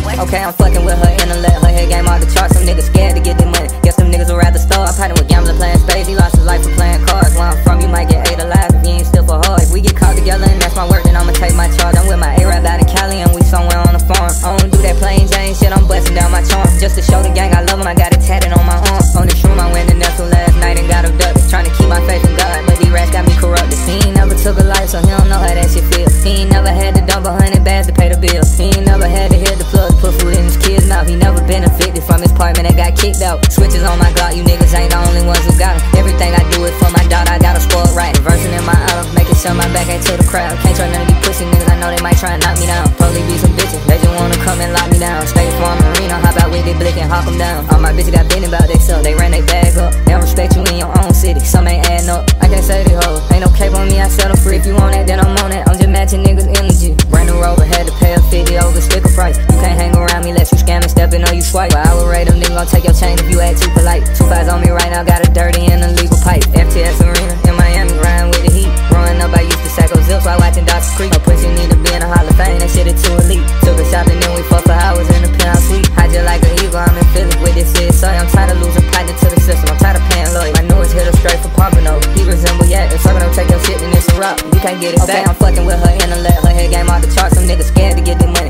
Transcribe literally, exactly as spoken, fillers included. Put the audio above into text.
Okay, I'm fucking with her intellect, her head game off the charts. Some niggas scared to get their money. Guess them niggas would rather start. I'm fighting with gambling, playing spades. He lost his life for playing cards. Where I'm from, you might get ate alive if you ain't still for hard. If we get caught together and that's my work, then I'ma take my charge. I'm with my A-Rap out in Cali and we somewhere on the farm. I don't do that plain Jane shit, I'm busting down my charm. Just to show the gang I love him, I got it tatted on my arm. On this room, I went to Nestle last night and got abducted. Trying to keep my faith in God, but these rats got me corrupted. He ain't never took a life, so he don't know how that shit feel. He ain't never had to dump a hundred bags to pay the bill. He ain't never had to hit the plug to put food in his kids' mouth. He never been evicted from his apartment that got kicked out. Switches on my Glock, you niggas ain't the only ones who got him. Everything I do is for my daughter, I got her spoiled right. Reversing in my auto, making sure my back ain't to the crowd. Can't try none of these pussy niggas, I know they might try and knock me down. Probably be some bitches, they just wanna come and lock me down. State Farm Marina, hop out with it, blick and hawk them down. All my bitches got been about they self, they ran they bag up. They don't respect you in your own city, some ain't adding up. I can't say they hoes, ain't no cape on me, I settle free. If you want that, then I'm on that, I'm just matching niggas' energy. Brand new Rover, had to pay a fifty over sticker price. You can't hang around me unless you scamming, stepping or you swipe. Well, I would rate them niggas gon' take your chain if you act too polite. Two fives on me right now, got a dirty and illegal pipe. F T X Arena in Miami, riding with the heat. Growing up, I used to sack those zips while watching Dawson's Creek. No pussy need to be in a Hall of Fame, that shit is too elite. Took a shot and then we fucked for hours in the penthouse suite. Hide just like an eagle, I'm in Philly with this shit. So I'm tired of losing partner to the system, I'm tired of paying lawyer. My newest hitter straight for Pompano. He resemble Yak, if someone don't take your shit, then it's a rock. You can't get it okay, back. I'm fucking with her intellect, her head game off the charts. Some niggas scared to get their money.